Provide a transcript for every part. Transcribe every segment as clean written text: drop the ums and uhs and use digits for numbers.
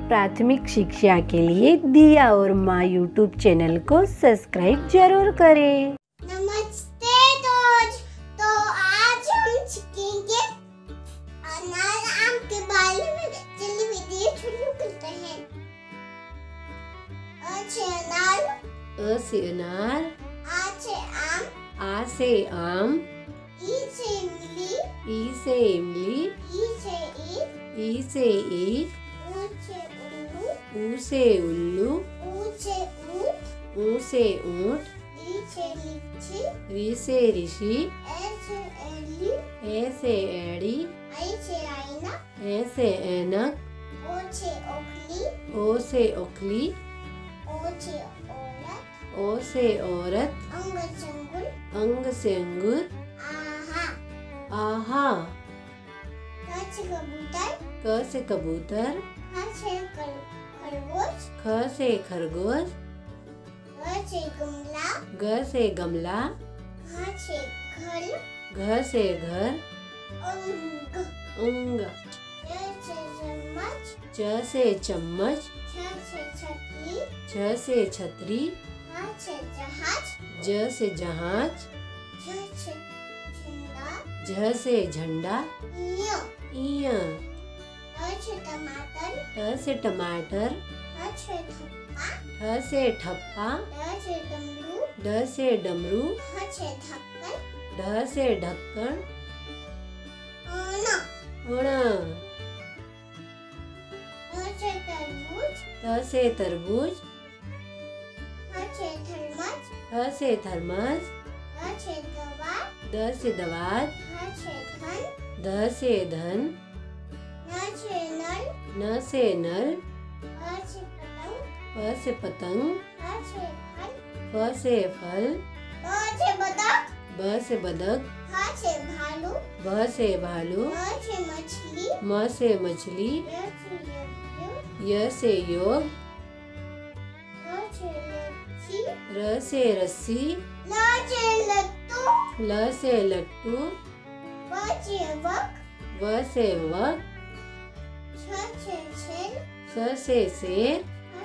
प्राथमिक शिक्षा के लिए दिया और माँ यूट्यूब चैनल को सब्सक्राइब जरूर करें। नमस्ते दोस्तों, आज हम सीखेंगे अनार आम के बारे में। चलिए वीडियो शुरू करते हैं। अ से अनार, अ से अनार, आ से आम, आ से आम, ई से इमली, ई से इमली, ई से ईख, ई से ईख, ऊ से उल्लू, ऊ से उल्लू, ऊ से ऊँट, ऊ से ऊँट, री से लीची, री से ऋषि, ए से एली, ए से एड़ी, आई से आईना, ए से ऐनक, ओ से ओखली, ओ से ओखली, ओ से औरत, ओ से औरत, अंग से अंगुर, अंग से अंगूर, आहा, आहा। क से कबूतर, क से कबूतर, ख से खरगोश, ख से खरगोश, ग से गमला, ग से गमला, घ से घर, घ से घर, अंग, अंग, च से चम्मच, च से चम्मच, छ से छतरी, छ से छतरी, ह से जहाज, ज से जहाज, झ से झंडा, झ से झंडा, य, इय, ट से टमाटर, ट से टमाटर, ह से थप्पा, ठ से ठप्पा, ड से डमरू, ड से डमरू, ह से ढक्कन, ढ से ढक्कन, न, ण, से तरबूज, त से तरबूज, ह से थर्मस, थ से थर्मस, द से दवा, द से दवात, ह से धन, ध से धन, न से नल, न से नल, प से पतंग, प से पतंग, ह से फल, फ से फल, ब से बतख, ब से बदक, ह से भालू, भ से भालू, म से मछली, म से मछली, य से यज्ञ, य से योग, र से लच्छी, र से रस्सी, ल से लट्टू, ल से लट्टू, व से वक, व से वक, छ से छेल, स से शेर,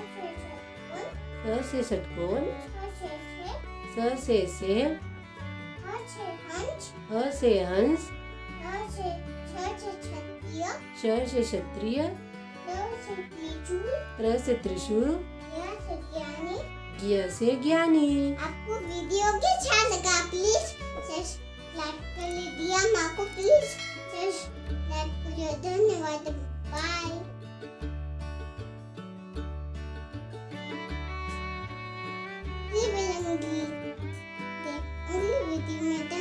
ह से षटकोण, स से सेब, छ से सेब, ह से हंस, ह से हंस, ह से छ से क्षत्रिय, श से क्षत्रिय, र से त्रिशूल, र से त्रिशूल, य से ज्ञानी। ज्ञ से ज्ञानी। आपको वीडियो कैसा लगा प्लीज सब्सक्राइब कर लीजिए। माँ को प्लीज सब्सक्राइब करिए। धन्यवाद, बाय। अगली वीडियो में